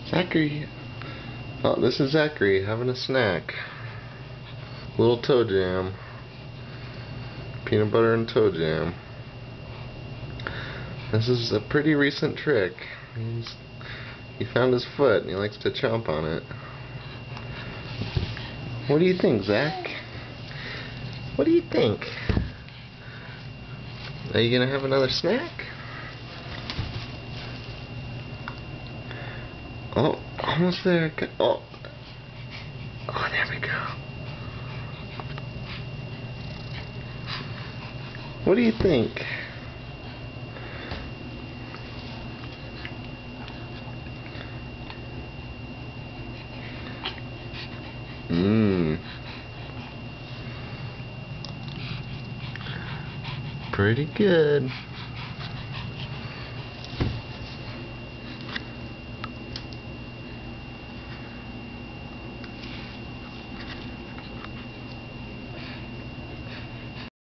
Zachary. Oh, this is Zachary having a snack. Little toe jam. Peanut butter and toe jam. This is a pretty recent trick. He found his foot and he likes to chomp on it. What do you think, Zach? What do you think? Are you gonna have another snack? Oh, almost there. Oh, there we go. What do you think? Pretty good.